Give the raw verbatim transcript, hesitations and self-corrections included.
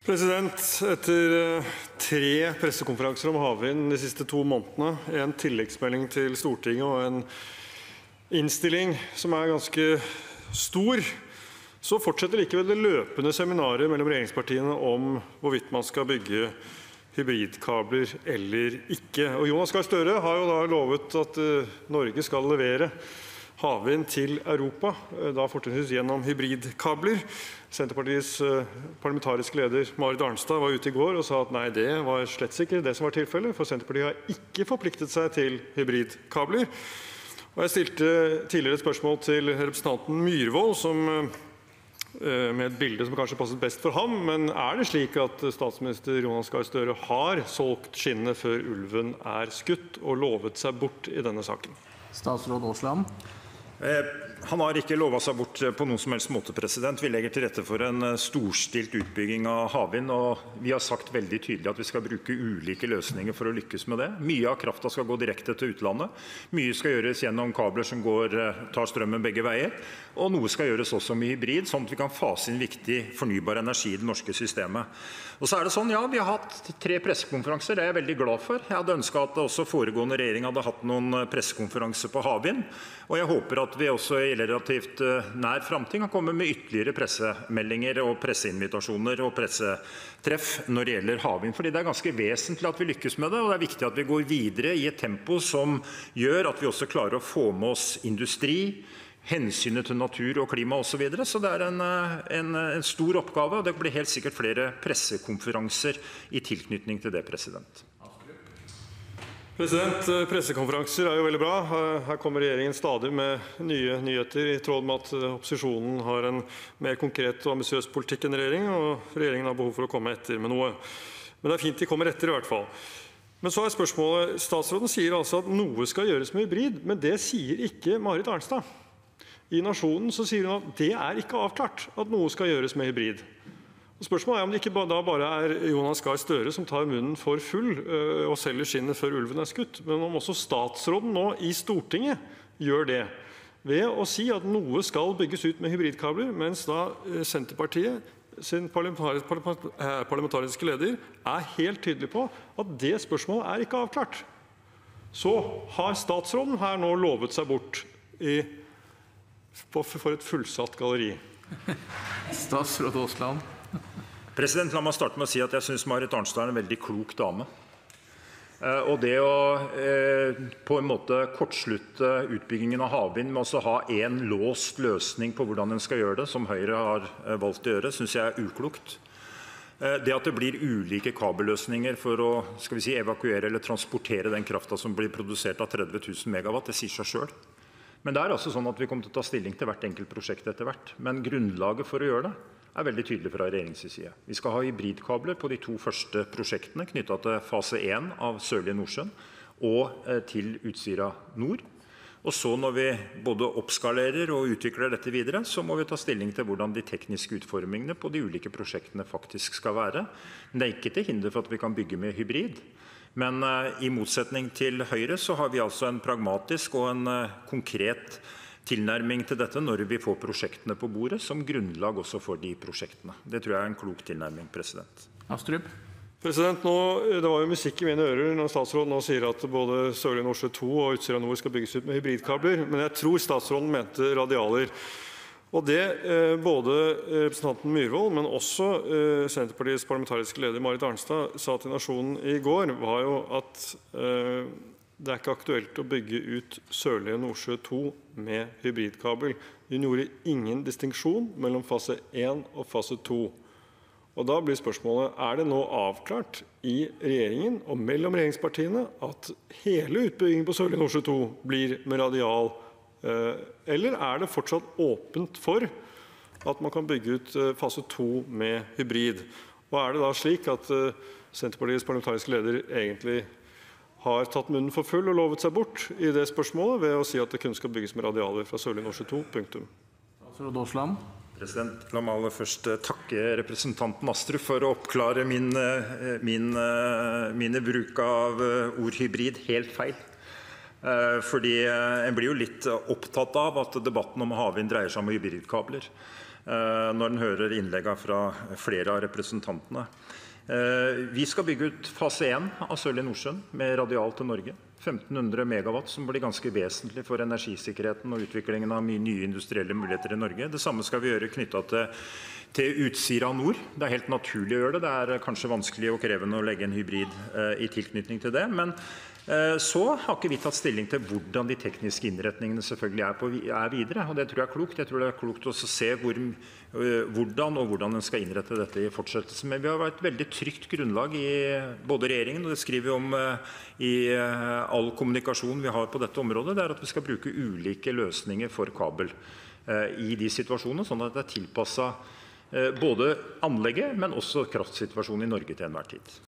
President, etter tre pressekonferanser om havvind de siste to månedene, en tilleggsmelding til Stortinget og en innstilling som er ganske stor, så fortsetter likevel det løpende seminaret mellom regjeringspartiene om hvorvidt man skal bygge hybridkabler eller ikke. Og Jonas Gahr Støre har jo da lovet at Norge skal levere havvind til Europa, da fortrinnsvis gjennom hybridkabler. Senterpartiets parlamentariske leder Marit Arnstad var ute i går og sa at nei, det var slett ikke det som var tilfellet, for Senterpartiet har ikke forpliktet seg til hybridkabler. Og jeg stilte tidligere et spørsmål til representanten Myhrvold, som, med et bilde som kanskje passet best for ham, men er det slik at statsminister Jonas Gahr Støre har solgt skinnene før ulven er skutt og lovet seg bort i denne saken? Statsråd Aasland. Han har ikke lovet seg bort på noen som helst måte, president. Vi legger til rette for en storstilt utbygging av havvind, og vi har sagt veldig tydelig at vi skal bruke ulike løsninger for å lykkes med det. Mye av kraften skal gå direkte til utlandet. Mye skal gjøres gjennom kabler som går, tar strømmen begge veier, og noe skal gjøres også med hybrid, sånn at vi kan fase inn viktig fornybar energi i det norske systemet. Og så er det sånn, ja, vi har hatt tre pressekonferanser, det er jeg veldig glad for. Jeg hadde ønsket at også foregående regjering hadde hatt noen pressekonferanser på havvind, og jeg håper at vi også i relativt nær fremtid kan komme med ytterligere pressemeldinger og presseinvitasjoner og pressetreff når det gjelder havvind, fordi det er ganske vesentlig at vi lykkes med det, og det er viktig at vi går videre i et tempo som gjør at vi også klarer å få med oss industri, hensynet til natur og klima og så videre. Så det er en, en, en stor oppgave, og det blir helt sikkert flere pressekonferanser i tilknytning til det, president. President, pressekonferanser er jo veldig bra. Her kommer regjeringen stadig med nye nyheter i tråd med at opposisjonen har en mer konkret og ambisiøs politikk enn regjering, og regjeringen har behov for å komme etter med noe. Men det er fint de kommer etter i hvert fall. Men så er spørsmålet, statsråden sier altså at noe skal gjøres med hybrid, men det sier ikke Marit Arnstad. I Nasjonen så sier hun at det er ikke avklart at noe skal gjøres med hybrid. Og spørsmålet er om det ikke da bare er Jonas Gahr Støre som tar munnen for full øh, og selger skinnet før ulven er skutt, men om også statsråden nå i Stortinget gjør det, ved å si at noe skal bygges ut med hybridkabler, mens da Senterpartiet sin parlamentariske, parlamentariske leder er helt tydelig på at det spørsmålet er ikke avklart. Så har statsråden her nå lovet seg bort i for et fullsatt galleri. Statsråd Aasland. President, la meg starte med å si at jeg synes Marit Arnstad er en veldig klok dame. Og det å eh, på en måte kortslutte utbyggingen av havvind med å ha en låst løsning på hvordan den skal gjøre det, som Høyre har valgt å gjøre, synes jeg er uklokt. Det at det blir ulike kabelløsninger for å skal vi si, evakuere eller transportere den kraften som blir produsert av tretti tusen megawatt, det sier seg selv. Men det er altså sånn at vi kommer til å ta stilling til hvert enkelt prosjekt etter hvert. Men grunnlaget for å gjøre det er veldig tydelig fra regjeringens side. Vi skal ha hybridkabler på de to første prosjektene knyttet til fase én av Sørlige Nordsjø og til Utsira Nord. Og så når vi både oppskalerer og utvikler dette videre, så må vi ta stilling til hvordan de tekniske utformingene på de ulike prosjektene faktisk skal være. Men det er ikke til hinder for at vi kan bygge med hybrid. Men i motsetning til Høyre så har vi altså en pragmatisk og en konkret tilnærming til dette når vi får prosjektene på bordet, som grunnlag også for de prosjektene. Det tror jeg er en klok tilnærming, president. Astrup. President, nå, det var jo musikk i mine ører når statsråden nå sier at både Sørlige Nordsjø to og Utsira Nord skal bygges ut med hybridkabler, men jeg tror statsråden mente radialer. Og det eh, både representanten Myhrvold, men også eh, Senterpartiets parlamentariske leder Marit Arnstad sa til Nasjonen i går, var jo at eh, det er ikke aktuelt å bygge ut Sørlige Nordsjø to med hybridkabel. Hun gjorde ingen distinksjon mellom fase én og fase to. Og da blir spørsmålet, er det nå avklart i regjeringen og mellom regjeringspartiene at hele utbyggingen på Sørlige Nordsjø to blir med radial? Eller er det fortsatt åpent for at man kan bygge ut fase to med hybrid? Og er det da slik at Senterpartiets parlamentariske leder egentlig har tatt munnen for full og lovet seg bort i det spørsmålet ved å si at det kun skal bygges med radialer fra Sørlige Nordsjø to, punktum? Statsråd Aasland. President, la meg aller først takke representanten Astrup for å oppklare min, min, mine bruk av ord hybrid helt feil. Fordi en blir jo litt opptatt av at debatten om havvind dreier seg om hybridkabler. når en hører innleggene fra flere av representantene. Vi skal bygge ut fase én av Sørlige Nordsjø med radial til Norge. femten hundre megawatt, som blir ganske vesentlig for energisikkerheten og utviklingen av mye nye industrielle muligheter i Norge. Det samme skal vi gjøre knyttet til, til Utsira Nord. Det er helt naturlig å gjøre det. Det er kanskje vanskelig og krevende å legge en hybrid eh, i tilknytning til det. Men eh, så har ikke vi tatt stilling til hvordan de tekniske innretningene selvfølgelig er, på, er videre. Og det tror jeg er klokt. Jeg tror det er klokt også å se hvor, øh, hvordan og hvordan en skal innrette dette i fortsettelsen. Men vi har et veldig trygt grunnlag i både regjeringen, og det skriver vi om øh, i øh, all kommunikasjon vi har på dette området, det er at vi skal bruke ulike løsninger for kabel øh, i de situasjonene, sånn at det er tilpasset øh, både anlegget, men også kraftsituasjonen i Norge til enhver tid.